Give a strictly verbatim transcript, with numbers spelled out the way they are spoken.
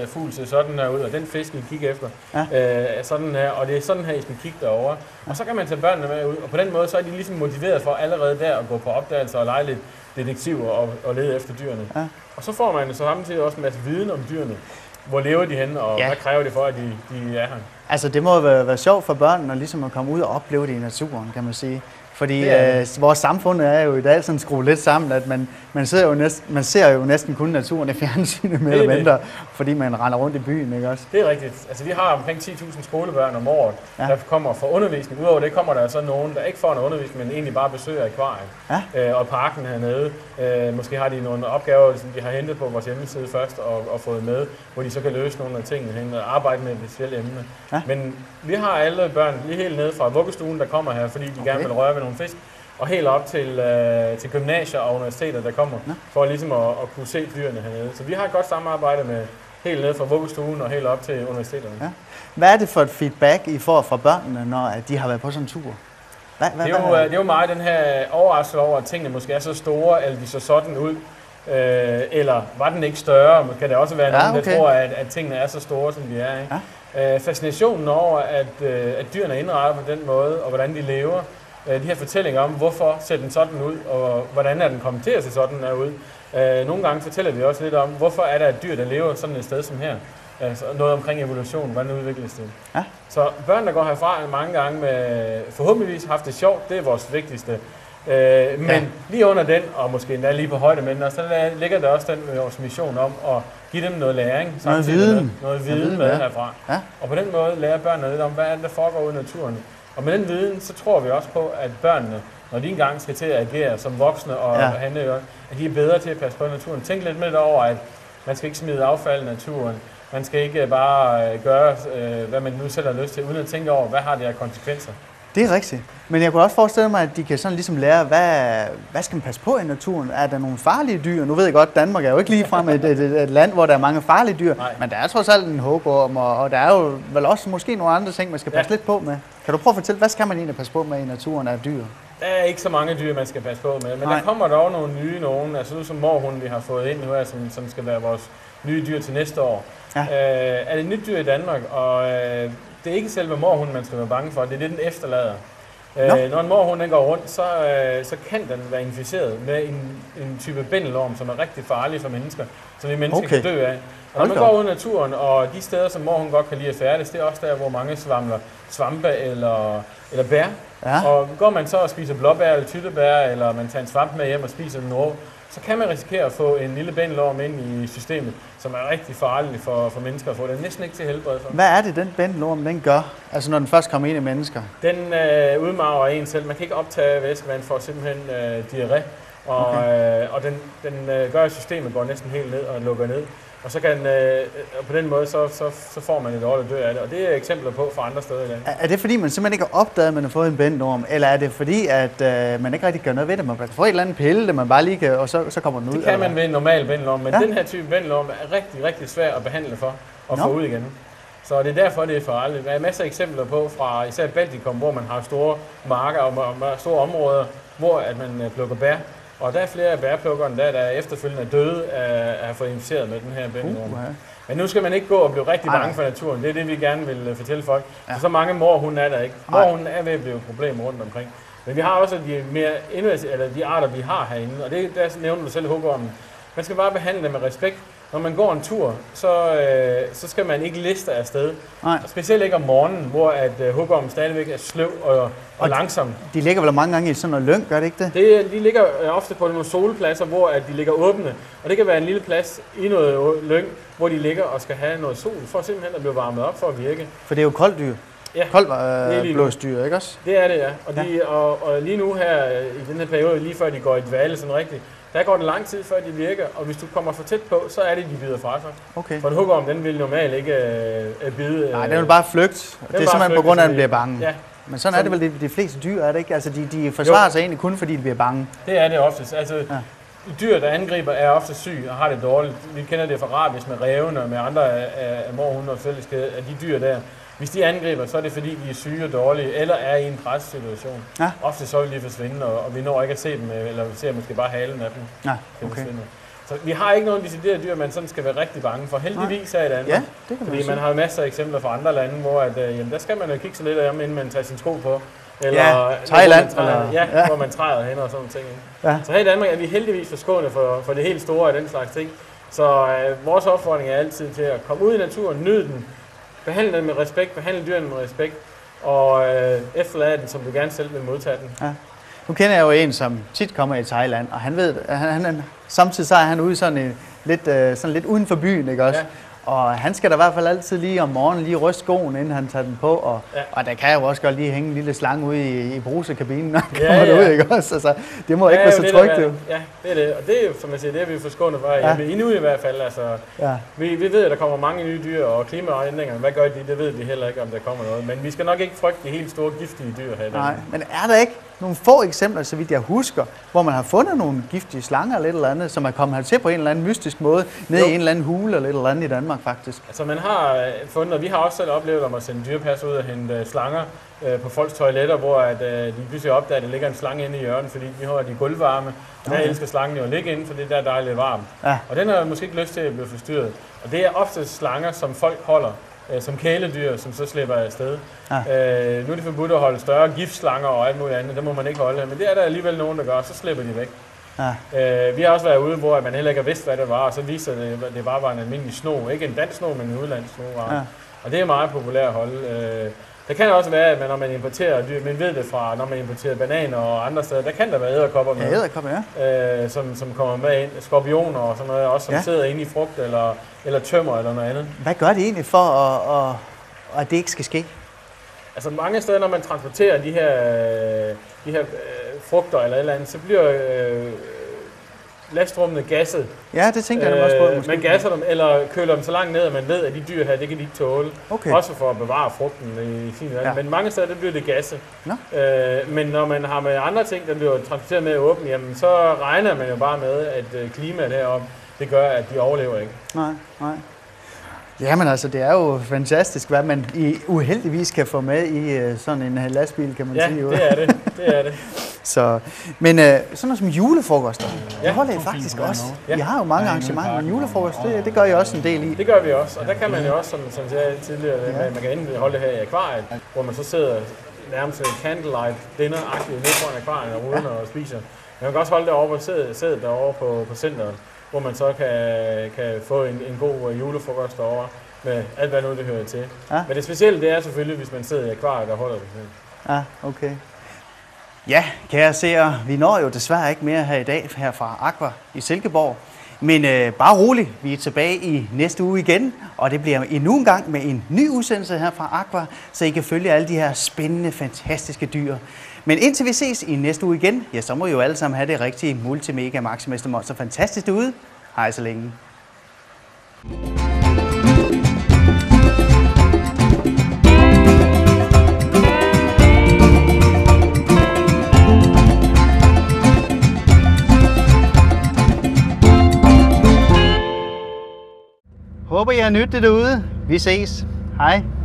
uh, fugl ser sådan her ud, og den fisk, I kigger efter, ja. uh, sådan her, og det er sådan her, I skal kigge derovre. Ja. Og så kan man tage børnene med ud, og på den måde, så er de ligesom motiveret for allerede der at gå på opdagelse og lege lidt detektiver og, og lede efter dyrene. Ja. Og så får man så samtidig også en masse viden om dyrene. Hvor lever de henne, og ja. hvad kræver det for, at de, de er her? Altså, det må være, være sjovt for børnene ligesom at komme ud og opleve det i naturen, kan man sige. Fordi øh, vores samfund er jo i dag sådan skruet lidt sammen, at man, man, ser jo næsten, man ser jo næsten kun naturen i fjernsynet mere eller mindre, fordi man render rundt i byen, ikke også? Det er rigtigt. Altså vi har omkring ti tusind skolebørn om året, ja. der kommer for undervisning. Udover det kommer der så nogen, der ikke får noget undervisning, men egentlig bare besøger akvariet ja. øh, og parken hernede. Øh, måske har de nogle opgaver, som de har hentet på vores hjemmeside først og, og fået med, hvor de så kan løse nogle af tingene hen og arbejde med et specielt emne. Ja. Men vi har alle børn lige helt nede fra vuggestuen, der kommer her, fordi de okay. gerne vil røre ved nogle fisk, og helt op til, øh, til gymnasier og universiteter, der kommer, ja. for ligesom at, at kunne se dyrene hernede. Så vi har et godt samarbejde med helt nede fra vuggestuen og helt op til universiteterne. Ja. Hvad er det for et feedback, I får fra børnene, når de har været på sådan en tur? Hvad, hvad, det, er jo, hvad er det? det er jo meget den her overraskelse over, at tingene måske er så store, eller de så sådan ud. Øh, eller var den ikke større? Kan det også være ja, nogen, okay. der tror, at, at tingene er så store, som de er. Ikke? Ja. Øh, fascinationen over, at, øh, at dyrene er indrettet på den måde, og hvordan de lever. Øh, de her fortællinger om, hvorfor ser den sådan ud, og hvordan er den kommet til at se sådan her ud. Øh, nogle gange fortæller vi også lidt om, hvorfor er der et dyr, der lever sådan et sted som her. Altså noget omkring evolution, hvordan udvikles det. Ja. Så børn, der går herfra mange gange med forhåbentligvis haft det sjovt, det er vores vigtigste. Øh, men ja. lige under den, og måske endda lige på højde med den, og så ligger der også den med vores mission om at give dem noget læring. Noget viden. Noget viden, viden med ja. herfra. Ja. Og på den måde lærer børnene lidt om, hvad er det, der foregår ude i naturen. Og med den viden, så tror vi også på, at børnene, når de engang skal til at agere som voksne og ja. handle, at de er bedre til at passe på naturen. Tænk lidt med over, at man skal ikke smide affald i naturen. Man skal ikke bare gøre, hvad man nu selv har lyst til, uden at tænke over, hvad har det her konsekvenser. Det er rigtigt. Men jeg kunne også forestille mig, at de kan sådan ligesom lære, hvad, hvad skal man passe på i naturen? Er der nogle farlige dyr? Nu ved jeg godt, Danmark er jo ikke ligefrem et, et, et land, hvor der er mange farlige dyr. Nej. Men der er trods alt en hugorm, og, og der er jo vel også måske nogle andre ting, man skal passe ja. lidt på med. Kan du prøve at fortælle, hvad skal man egentlig passe på med i naturen af dyr? Der er ikke så mange dyr, man skal passe på med, men Nej. der kommer dog nogle nye nogen. Altså som morhunden, vi har fået ind nu her, som, som skal være vores nye dyr til næste år. Ja. Øh, er det et nyt dyr i Danmark, og øh, det er ikke selve morhunden, man skal være bange for, det er det, den efterlader. Øh, når en morhund den går rundt, så, øh, så kan den være inficeret med en, en type bændelorm, som er rigtig farlig for mennesker, som vi mennesker okay. kan dø af. Og når man går ud i naturen, og de steder, som morhunden godt kan lide at færdes, det er også der, hvor mange svamler svampe eller, eller bær. Ja. Og går man så og spiser blåbær eller tyttebær, eller man tager en svamp med hjem og spiser den rå, så kan man risikere at få en lille bændelorm ind i systemet, som er rigtig farlig for, for mennesker at få. Den er næsten ikke til helbred for. Hvad er det, den bændelorm den gør, altså når den først kommer ind i mennesker? Den øh, udmarver en selv. Man kan ikke optage væske, man får simpelthen øh, diarré, og, okay. øh, og den, den øh, gør, at systemet går næsten helt ned og lukker ned. Og så kan øh, og på den måde, så, så, så får man et dårligt dø af det. Og det er eksempler på fra andre steder i dag. Er det fordi, man simpelthen ikke har opdaget, at man har fået en bændelorm? Eller er det fordi, at øh, man ikke rigtig gør noget ved det? Man kan få et eller andet pille, det man bare lige kan, og så, så kommer den ud? Det kan eller? man ved en normal bændelorm, men ja. den her type bændelorm er rigtig, rigtig svær at behandle for og Nå. få ud igen. Så det er derfor, det er farligt. Der er masser af eksempler på fra især Baltikum, hvor man har store marker og store områder, hvor at man plukker bær. Og der er flere af bærplukkerne, der, der efterfølgende er døde af at have fået inficeret med den her bændelorm. Uh, ja. Men nu skal man ikke gå og blive rigtig bange for naturen. Det er det, vi gerne vil fortælle folk. Ja. Så mange morhunden er der ikke. Morhunden er ved at blive et problem rundt omkring. Men vi har også de, mere eller de arter, vi har herinde, og det der nævner du selv hugormen. Man skal bare behandle dem med respekt. Når man går en tur, så, øh, så skal man ikke liste afsted. Nej. Specielt ikke om morgenen, hvor at øh, hugormen stadigvæk er sløv og, og, og langsom. De ligger vel mange gange i sådan noget lyng, gør det ikke det? det de ligger ofte på nogle solpladser, hvor at de ligger åbne. Og det kan være en lille plads i noget lyng, hvor de ligger og skal have noget sol, for simpelthen at blive varmet op for at virke. For det er jo kolddyr. Ja, koldblåsdyr, ikke også? Det er det, ja. Og, de, ja. Og, og lige nu her, i den her periode, lige før de går i dvale sådan rigtigt, der går det lang tid, før de virker, og hvis du kommer for tæt på, så er det, de bider fra sig. Okay. For en hugorm, den vil normalt ikke øh, bide. Nej, den vil bare flygte. Det er simpelthen på grund af, at den bliver bange. Ja. Men sådan så, er det vel de, de fleste dyr, er det ikke? Altså, de, de forsvarer jo. sig egentlig kun, fordi de bliver bange. Det er det oftest. Altså, ja. dyr, der angriber, er ofte syge og har det dårligt. Vi kender det fra rabies med rævene og med andre af, af morhunde og fællesskede af de dyr der. Hvis de angriber, så er det fordi, de er syge og dårlige, eller er i en pressituation. Ja. Ofte så vil de forsvinde, og, og vi når ikke at se dem, eller vi ser måske bare halen af dem. Ja, okay. Så vi har ikke nogen deciderede dyr, man sådan skal være rigtig bange for. Heldigvis her i Danmark. Ja, det kan man Fordi sige. man har jo masser af eksempler fra andre lande, hvor at, øh, jamen, der skal man jo kigge så lidt af, inden man tager sin sko på. Eller, ja, Thailand. Hvor man træder, eller, ja, ja, hvor man træder hen og sådan ting. Ja. Så her i Danmark er vi heldigvis forskånet for, for det helt store af den slags ting. Så øh, vores opfordring er altid til at komme ud i naturen, nyde den, behandle den med respekt, behandle dyrene med respekt, og øh, efterlade den, som du gerne selv vil modtage den. Ja. Nu kender jeg jo en, som tit kommer i Thailand, og han ved, han, han, samtidig så er han ude sådan, en, lidt, øh, sådan lidt uden for byen, ikke også? Ja. Og han skal da i hvert fald altid lige om morgenen lige ryste skoen, inden han tager den på. Og, ja. og der kan jo også godt lige hænge en lille slange ude i, i brusekabinen, når han kommer ja, ja. derud, ikke også? Altså, det må ja, ikke være så det, trygt, jo. Ja, det er det. Og det er jo, som jeg siger, det er vi forskånet for. Ja. Jamen, endnu i hvert fald. Altså, ja. vi, vi ved, at der kommer mange nye dyr, og klimaændringer, hvad gør de? Det ved vi heller ikke, om der kommer noget. Men vi skal nok ikke frygte de helt store giftige dyr her. Nej, men er der ikke nogle få eksempler, så vidt jeg husker, hvor man har fundet nogle giftige slanger eller et eller andet, som er kommet hertil på en eller anden mystisk måde, ned jo. i en eller anden hule eller et eller andet i Danmark faktisk? Altså man har fundet, og vi har også selv oplevet om at sende dyrepasser ud og hente slanger øh, på folks toiletter, hvor at, øh, de pludselig opdager, at der ligger en slange inde i hjørnet, fordi vi har de gulvvarme. Okay. Der elsker slangen jo at ligge inde, for det der er dejligt varmt. Ja. Og den har måske ikke lyst til at blive forstyrret. Og det er ofte slanger, som folk holder øh, som kæledyr, som så slipper afsted. Ja. Øh, nu er det forbudt at holde større giftslanger og alt muligt andet, det må man ikke holde. Men det er der alligevel nogen, der gør, så slipper de væk. Ja. Øh, vi har også været ude, hvor man heller ikke har vidst, hvad det var, og så viser det, at det bare var en almindelig sno. Ikke en dansk sno, men en udlandsk sno. Ja. Og det er meget populært at holde. Øh, det kan også være, at man, når man importerer dyr, man ved det fra, når man importerer bananer og andre steder, der kan der være edderkopper med, ja, edderkopper, ja. øh, som, som kommer med ind. Skorpioner og sådan noget, også som ja. sidder inde i frugt eller, eller tømmer eller noget andet. Hvad gør det egentlig for, at, at, at det ikke skal ske? Altså mange steder, når man transporterer de her, de her øh, frugter eller et eller andet, så bliver øh, lastrummene gasset. Ja, det tænker jeg øh, også på. Måske. Man gasser dem, eller køler dem så langt ned, at man ved, at de dyr her, det kan de ikke tåle. Okay. Også for at bevare frugten i sin ja. Men mange steder, det bliver det gasset. Øh, men når man har med andre ting, der bliver transporteret med åben, jamen så regner man jo bare med, at klimaet heroppe, det gør, at de overlever ikke. Nej, nej. Jamen altså, det er jo fantastisk, hvad man i uheldigvis kan få med i sådan en lastbil, kan man ja, sige. Ja, det er det. det, er det. Så, men øh, sådan noget som julefrokoster, ja. det holder I faktisk også. Ja. I har jo mange arrangementer med julefrokost, det, det gør I også en del i. Det gør vi også, og der kan man jo også, som, som jeg sagde tidligere, ja. man kan enten holde det her i akvariet, hvor man så sidder nærmest en candlelight dinner-agtigt nede foran akvariet og uden ja. og spiser. Man kan også holde det over på sædet derovre på, på centret, hvor man så kan, kan få en, en god julefrokost derovre med alt, hvad nu det hører til. Ja. Men det specielle, det er selvfølgelig, hvis man sidder i akvariet og holder det selv. Ja, okay. Ja, kære seere, vi når jo desværre ikke mere her i dag, her fra Aqua i Silkeborg. Men øh, bare roligt, vi er tilbage i næste uge igen, og det bliver endnu en gang med en ny udsendelse her fra Aqua, så I kan følge alle de her spændende, fantastiske dyr. Men indtil vi ses i næste uge igen, ja, så må I jo alle sammen have det rigtige multimega maximester monster fantastisk derude. Hej så længe. Håber I har nydt det derude. Vi ses. Hej.